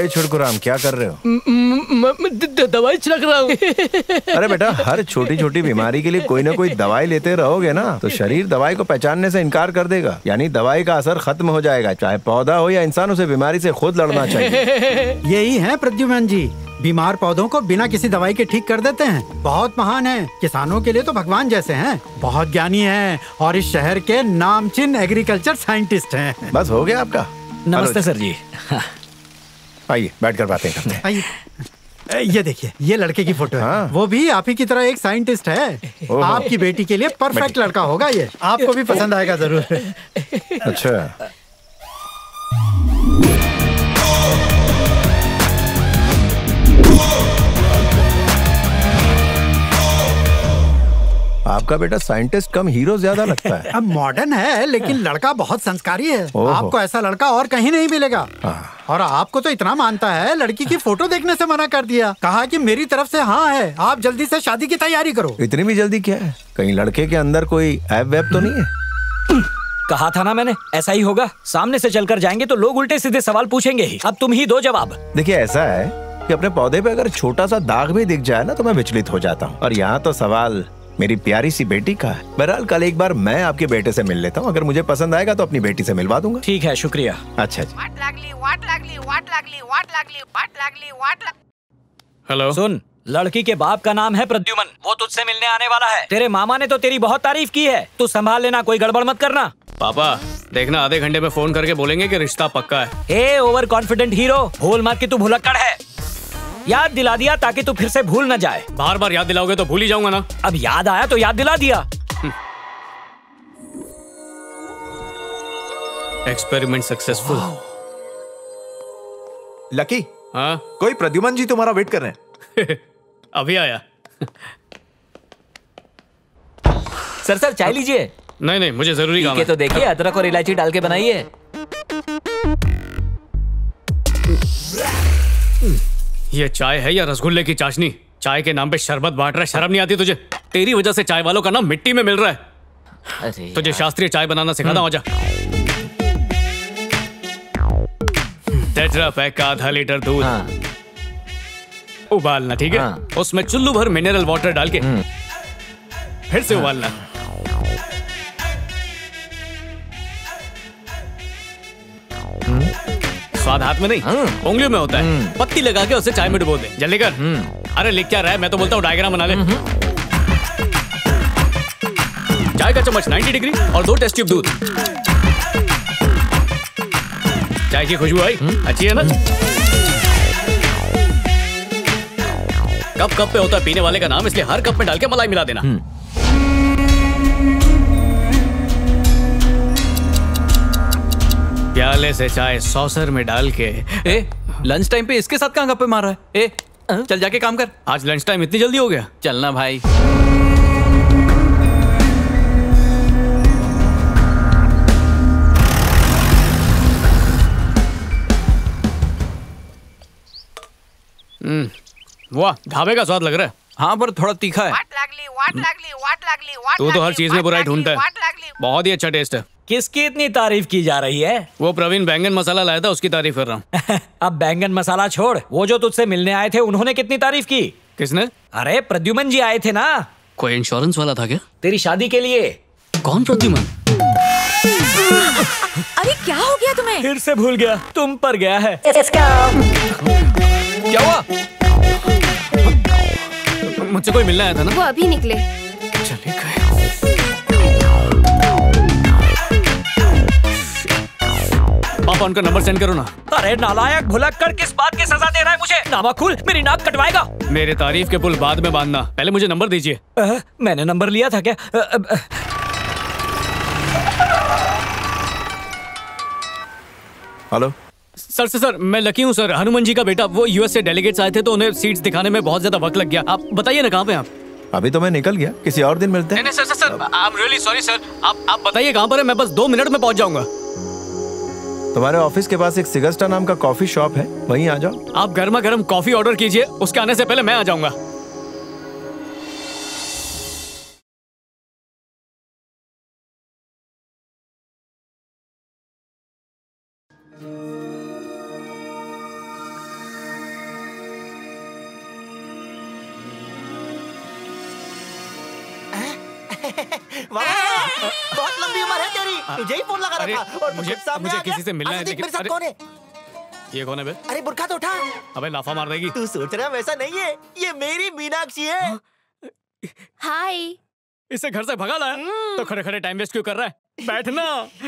छुड़कुराम, क्या कर रहे हो? दवाई छिड़क रहा हूँ। अरे बेटा, हर छोटी छोटी बीमारी के लिए कोई ना कोई दवाई लेते रहोगे ना तो शरीर दवाई को पहचानने से इनकार कर देगा, यानी दवाई का असर खत्म हो जाएगा। चाहे पौधा हो या इंसान, उसे बीमारी से खुद लड़ना चाहिए। यही है प्रद्युमन जी, बीमार पौधों को बिना किसी दवाई के ठीक कर देते हैं। बहुत महान हैं, किसानों के लिए तो भगवान जैसे हैं, बहुत ज्ञानी हैं और इस शहर के नामचीन एग्रीकल्चर साइंटिस्ट हैं। बस हो गया आपका? नमस्ते सर जी। आइए बैठकर बातें करते हैं। आइए, ये देखिए, ये लड़के की फोटो है। हाँ। वो भी आप ही की तरह एक साइंटिस्ट है। आपकी बेटी के लिए परफेक्ट लड़का होगा ये, आपको भी पसंद आएगा जरूर। अच्छा, आपका बेटा साइंटिस्ट कम हीरो ज्यादा लगता है। अब मॉडर्न है लेकिन लड़का बहुत संस्कारी है। ओहो। आपको ऐसा लड़का और कहीं नहीं मिलेगा। हाँ। और आपको तो इतना मानता है, लड़की की फोटो देखने से मना कर दिया। कहा कि मेरी तरफ से हाँ है, आप जल्दी से शादी की तैयारी करो। इतनी भी जल्दी क्या है? कहीं लड़के के अंदर कोई ऐप वैप तो नहीं है? कहा था ना मैंने, ऐसा ही होगा। सामने से चलकर जाएंगे तो लोग उल्टे सीधे सवाल पूछेंगे ही। अब तुम ही दो जवाब। देखिए, ऐसा है कि अपने पौधे पे अगर छोटा सा दाग भी दिख जाए ना तो मैं विचलित हो जाता हूँ। और यहाँ तो सवाल मेरी प्यारी सी बेटी का है। बहरहाल कल एक बार मैं आपके बेटे से मिल लेता हूँ, अगर मुझे पसंद आएगा तो अपनी बेटी से मिलवा दूंगा। ठीक है, शुक्रिया। अच्छा जी। हेलो, सुन, लड़की के बाप का नाम है प्रद्युमन, वो तुझसे मिलने आने वाला है। तेरे मामा ने तो तेरी बहुत तारीफ की है, तू संभाल लेना, कोई गड़बड़ मत करना। पापा देखना, आधे घंटे में फोन करके बोलेंगे कि रिश्ता पक्का है। ए ओवर कॉन्फिडेंट हीरो, भूल मत कि तू भुलक्कड़ है। याद दिला दिया ताकि तू फिर से भूल न जाए। बार बार याद दिलाओगे तो भूल ही जाऊंगा ना। अब याद आया तो याद दिला दिया। Experiment successful. लकी, हाँ कोई प्रद्युमन जी तुम्हारा वेट कर रहे हैं। अभी आया। सर चाय लीजिए। नहीं नहीं, मुझे जरूरी काम के है। तो देखिए, अदरक और इलायची डाल के बनाइए। ये चाय है या रसगुल्ले की चाशनी? चाय के नाम पे शरबत बांट रहा है, शर्म नहीं आती तुझे? तेरी वजह से चाय वालों का नाम मिट्टी में मिल रहा है। अरे तुझे शास्त्रीय चाय बनाना सिखाता हूं, आजा। टेट्रा पैक का आधा लीटर दूध उबालना, ठीक है? उसमें चुल्लू भर मिनरल वाटर डाल के फिर से उबालना। स्वाद हाथ में नहीं, उंगलियों में होता है। पत्ती लगा के उसे चाय में डुबो दे। जल्दी कर। अरे लिख क्या रहा है? मैं तो बोलता हूँ डायग्राम बना ले। चाय का चम्मच 90 डिग्री और 2 टेस्ट ट्यूब दूध। चाय की खुशबू आई? अच्छी है ना? कप पे होता है पीने वाले का नाम, इसलिए हर कप में डाल के मलाई मिला देना। प्याले से चाय सॉसर में डाल के। लंच टाइम पे इसके साथ कहाँ गप्पे मार रहा है? चल जाके काम कर। आज लंच टाइम इतनी जल्दी हो गया? चलना भाई। वाह, ढाबे का स्वाद लग रहा है। हाँ, पर थोड़ा तीखा है। तू तो हर चीज में बुराई ढूंढता है। बहुत ही अच्छा टेस्ट है। किसकी इतनी तारीफ की जा रही है? वो प्रवीण बैंगन मसाला लाया था, उसकी तारीफ कर रहा हूँ। अब बैंगन मसाला छोड़, वो जो तुझसे मिलने आए थे उन्होंने कितनी तारीफ की? किसने? अरे प्रद्युमन जी आए थे ना। कोई इंश्योरेंस वाला था क्या? तेरी शादी के लिए। कौन प्रद्युमन? अरे क्या हो गया तुम्हें? फिर से भूल गया, तुम पर गया है। क्या हुआ? मुझसे कोई मिलने आया था ना? वो अभी निकले। चले गए। पापा उनका नंबर सेंड करो ना। अरे नालायक भुलक्कड़, किस बात की सजा दे रहा है मुझे? नामा खुल, मेरी नाक कटवाएगा। मेरे तारीफ के पुल बाद में बांधना, पहले मुझे नंबर दीजिए। मैंने नंबर लिया था क्या? हेलो सर, मैं लकी हूँ सर, हनुमान जी का बेटा। वो यूएस से डेलीगेट्स आए थे तो उन्हें सीट्स दिखाने में बहुत ज्यादा वक्त लग गया। आप बताइए ना, कहाँ पे आप? अभी तो मैं निकल गया, किसी और दिन मिलते हैं। नहीं sir, I am really sorry sir. आप बताइए कहाँ पर है, मैं बस 2 मिनट में पहुंच जाऊंगा। तुम्हारे ऑफिस के पास एक सिगस्टा नाम का कॉफी शॉप है, वहीं आ जाओ। आप गर्मा गर्म कॉफी ऑर्डर कीजिए, उसके आने से पहले मैं आ जाऊंगा। बहुत लंबी उम्र है तेरी, तुझे ही फोन लगा रहा था और मुझे किसी से मिलना है, लेकिन मेरे साथ कौन है? ये कौन है बे? अरे बुर्का तो उठा। अबे लाफा मार देगी। तू सोच रहा वैसा नहीं है, ये मेरी मीनाक्षी है। हाय। इसे घर से भगा लाया तो खड़े खड़े टाइम वेस्ट क्यों कर रहा है? बैठना।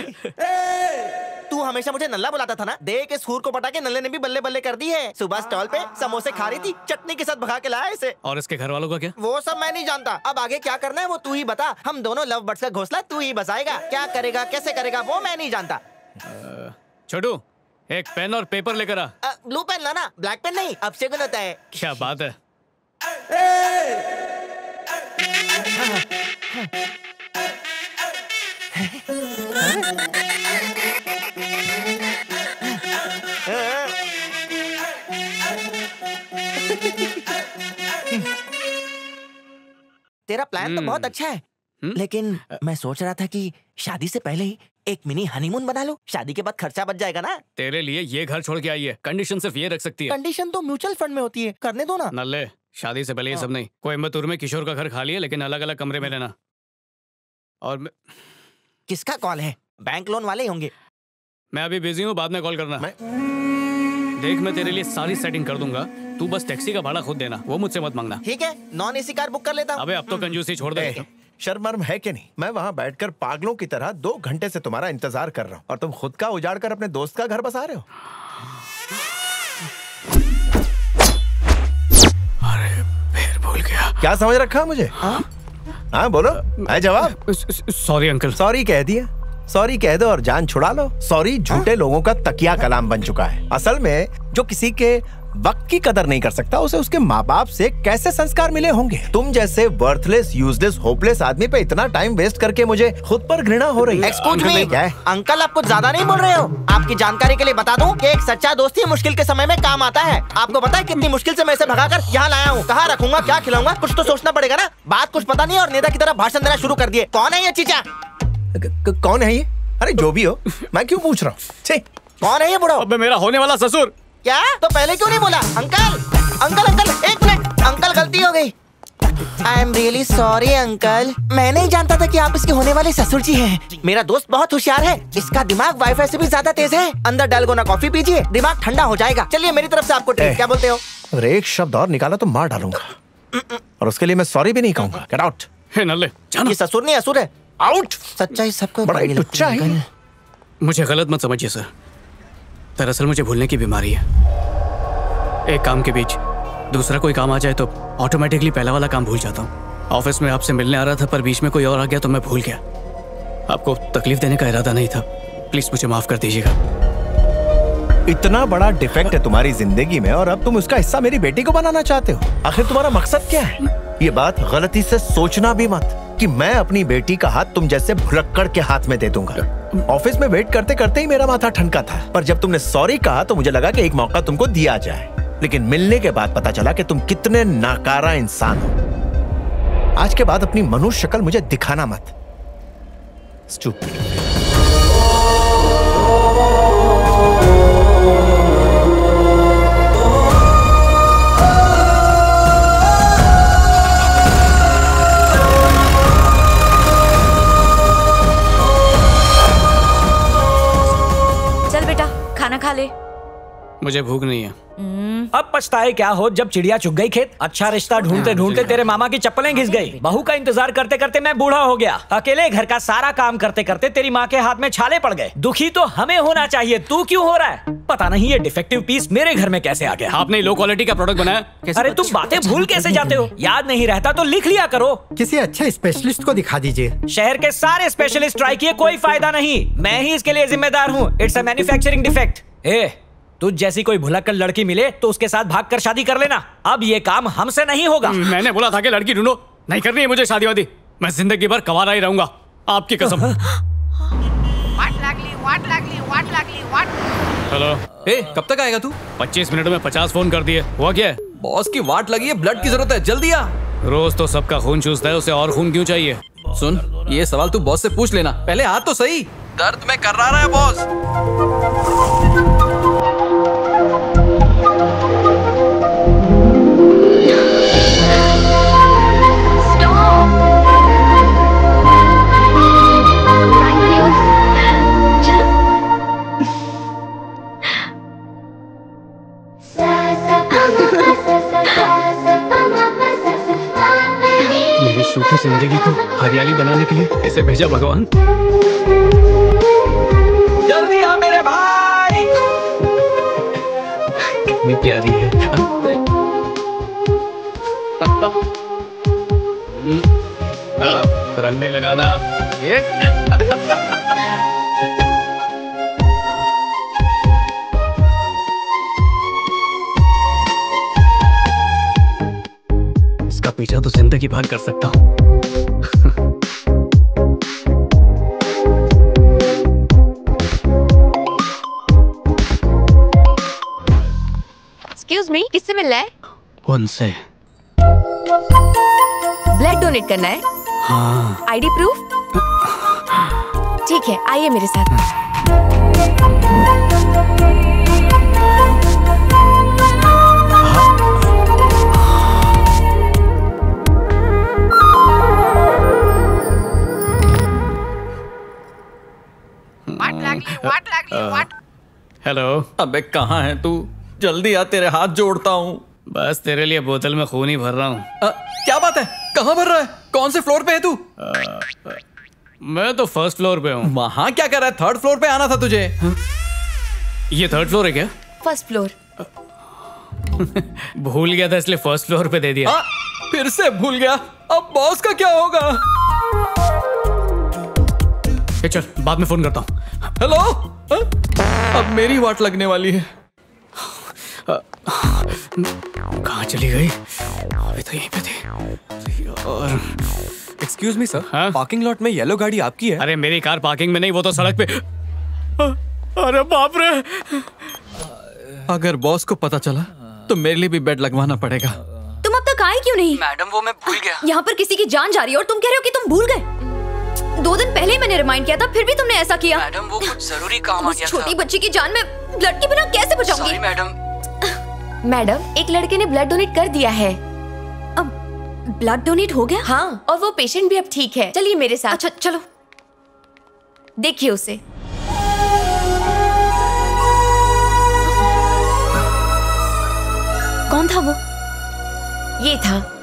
तू हमेशा मुझे नल्ला बुलाता था ना, देख इस हूर को पटा के नल्ले ने भी बल्ले बल्ले कर दी है। सुबह स्टॉल पे समोसे खा रही थी, चटनी के साथ भगा के लाया इसे। और इसके घर वालों का क्या? वो सब मैं नहीं जानता। अब आगे क्या करना है वो तू ही बता। हम दोनों लव बर्ड्स का घोंसला तू ही बसाएगा। क्या करेगा, कैसे करेगा, वो मैं नहीं जानता। छोटू, एक पेन और पेपर लेकर आ। ब्लू पेन लाना, ब्लैक पेन नहीं, अब से होता है। क्या बात है। तेरा प्लान तो बहुत अच्छा है, लेकिन मैं सोच रहा था कि शादी से पहले ही एक मिनी हनीमून बना लो। शादी के बाद खर्चा बच जाएगा ना। तेरे लिए ये घर छोड़ के आई है, कंडीशन सिर्फ ये रख सकती है। कंडीशन तो म्यूचुअल फंड में होती है, करने दो ना। नल्ले, शादी से पहले ये सब नहीं। कोयम्बतूर में किशोर का घर खाली है, लेकिन अलग अलग कमरे में रहना। और किसका कॉल है? बैंक लोन वाले होंगे। मैं अभी बिजी हूँ, बाद में कॉल करना। देख, मैं तेरे लिए सारी सेटिंग कर दूंगा, तू बस टैक्सी का भाड़ा खुद देना, वो मुझसे मत मांगना। ठीक है, नॉन एसी कार बुक कर लेता हूँ। अबे अब तो कंजूसी छोड़ दे। शर्म है कि नहीं? मैं वहाँ बैठकर पागलों की तरह 2 घंटे से तुम्हारा इंतजार कर रहा हूँ और तुम खुद का उजाड़ कर अपने दोस्त का घर बसा रहे हो। अरे फिर भूल गया। क्या समझ रखा मुझे? हाँ बोलो, है जवाब? Sorry uncle. सॉरी कह दिया, सॉरी कह दो और जान छुड़ा लो। सॉरी झूठे लोगों का तकिया कलाम बन चुका है। असल में जो किसी के वक्त की कदर नहीं कर सकता, उसे उसके माँ बाप से कैसे संस्कार मिले होंगे? तुम जैसे वर्थलेस, यूजलेस, होपलेस आदमी पे इतना टाइम वेस्ट करके मुझे खुद पर घृणा हो रही है। एक्सक्यूज मी, अंकल आप कुछ ज्यादा नहीं बोल रहे हो? आपकी जानकारी के लिए बता दूं कि एक सच्चा दोस्त ही मुश्किल के समय में काम आता है। आपको पता है कितनी मुश्किल से मैं इसे भगाकर यहाँ लाया हूँ। कहाँ रखूंगा, क्या खिलाऊंगा, कुछ तो सोचना पड़ेगा ना। बात कुछ पता नहीं और नेता की तरह भाषण देना शुरू कर दिए। कौन है ये चीचा? कौन है ये? अरे जो भी हो, मैं क्यों पूछ रहा हूँ? कौन है ये बुढ़ो? अबे मेरा होने वाला ससुर। क्या? तो पहले क्यों नहीं बोला? अंकल अंकल अंकल, एक मिनट, अंकल गलती हो गई। I am really sorry uncle, मैं नहीं जानता था कि आप इसके होने वाले ससुर जी हैं। मेरा दोस्त बहुत होशियार है, इसका दिमाग वाईफाई से भी ज्यादा तेज है। अंदर डालगोना कॉफी पीजिए, दिमाग ठंडा हो जाएगा। चलिए मेरी तरफ से आपको ट्रीट। क्या बोलते हो? अगर एक शब्द और निकाला तो मार डालूंगा, और उसके लिए मैं सॉरी भी नहीं कहूंगा। Get out. नल्ले, ये ससुर नहीं असुर है। आउट। सच्चाई सबको बड़ा ही टुच्चा है। मुझे गलत मत समझिए सर, दरअसल मुझे भूलने की बीमारी है। एक काम के बीच दूसरा कोई काम आ जाए तो ऑटोमेटिकली पहला वाला काम भूल जाता हूँ। ऑफिस में आपसे मिलने आ रहा था, पर बीच में कोई और आ गया तो मैं भूल गया। आपको तकलीफ देने का इरादा नहीं था, प्लीज मुझे माफ कर दीजिएगा। इतना बड़ा डिफेक्ट है तुम्हारी जिंदगी में और अब तुम उसका हिस्सा मेरी बेटी को बनाना चाहते हो। आखिर तुम्हारा मकसद क्या है? ये बात गलती से सोचना भी मत कि मैं अपनी बेटी का हाथ तुम जैसे भुलक्कड़ के हाथ में दे दूंगा। ऑफिस में वेट करते करते ही मेरा माथा ठनका था, पर जब तुमने सॉरी कहा तो मुझे लगा कि एक मौका तुमको दिया जाए। लेकिन मिलने के बाद पता चला कि तुम कितने नाकारा इंसान हो। आज के बाद अपनी मनुष्य शक्ल मुझे दिखाना मत। स्टूपिड। चल बेटा खाना खा ले। मुझे भूख नहीं है। अब पछताए क्या हो जब चिड़िया चुग गई खेत। अच्छा रिश्ता ढूंढते ढूंढते तेरे मामा की चप्पलें घिस गई। बहू का इंतजार करते करते मैं बूढ़ा हो गया। अकेले घर का सारा काम करते करते तेरी माँ के हाथ में छाले पड़ गए। दुखी तो हमें होना चाहिए, तू क्यों हो रहा है? पता नहीं ये डिफेक्टिव पीस मेरे घर में कैसे आ गया। आपने लो क्वालिटी का प्रोडक्ट बनाया। अरे तुम बातें भूल कैसे जाते हो? याद नहीं रहता तो लिख लिया करो। किसी अच्छे स्पेशलिस्ट को दिखा दीजिए। शहर के सारे स्पेशलिस्ट ट्राई किए, कोई फायदा नहीं। मैं ही इसके लिए जिम्मेदार हूँ। It's a manufacturing defect. तुझ जैसी कोई भुलक्कड़ लड़की मिले तो उसके साथ भागकर शादी कर लेना। अब ये काम हमसे नहीं होगा। मैंने बोला था कि लड़की ढूंढो, नहीं करनी है मुझे शादी वादी। मैं जिंदगी भर कवारा ही रहूंगा, आपकी कसम। हेलो, कब तक आएगा तू? 25 मिनट में 50 फोन कर दिए। हुआ क्या है? बॉस की वाट लगी है, ब्लड की जरूरत है, जल्दी आ। रोज तो सबका खून चूसता है, उसे और खून क्यों चाहिए? सुन, ये सवाल तू बॉस से पूछ लेना, पहले आ तो सही। दर्द में कर रहा है बॉस। कैसे भेजा भगवान? जल्दी आ मेरे भाई। कितनी प्यारी है। रंग नहीं लगाना। ये इसका पीछा तो जिंदगी भर कर सकता हूँ। एक्सक्यूज मी, किससे मिलना है? उनसे। ब्लड डोनेट करना है? हाँ। ID proof? ठीक है, आइए मेरे साथ। हेलो। अबे कहाँ है तू? जल्दी आ, तेरे हाथ जोड़ता हूँ। बस तेरे लिए बोतल में खून ही भर रहा हूँ। क्या बात है? कहाँ भर रहा है? कौन से फ्लोर पे है तू? मैं तो फर्स्ट फ्लोर पे हूँ। वहाँ क्या कर रहा है? थर्ड फ्लोर पे आना था तुझे। ये थर्ड फ्लोर है क्या? First floor. भूल गया था इसलिए फर्स्ट फ्लोर पे दे दिया। फिर से भूल गया। अब बॉस का क्या होगा? चल बाद में फोन करता हूँ। हेलो। अब मेरी वाट लगने वाली है। कहाँ चली गई? अभी तो यहीं पे थी। और एक्सक्यूज मी सर, हाँ? पार्किंग लॉट में येलो गाड़ी आपकी है? अरे मेरी कार पार्किंग में नहीं, वो तो सड़क पे। अरे बाप रे। अगर बॉस को पता चला तो मेरे लिए भी बेड लगवाना पड़ेगा। तुम अब तक आए क्यों नहीं? मैडम वो मैं भूल गया। यहाँ पर किसी की जान जा रही है और तुम कह रहे हो कि तुम भूल गए। 2 दिन पहले ही मैंने रिमाइंड किया था, फिर भी तुमने ऐसा किया। मैडम वो कुछ जरूरी काम आ उस गया था। छोटी बच्ची की जान में ब्लड के बिना कैसे बचाऊंगी? Sorry madam. मैडम, एक लड़के ने ब्लड डोनेट कर दिया है। अब ब्लड डोनेट हो गया? हाँ, और वो पेशेंट भी अब ठीक है। चलिए मेरे साथ। अच्छा चलो, देखिए उसे। कौन था वो? ये था।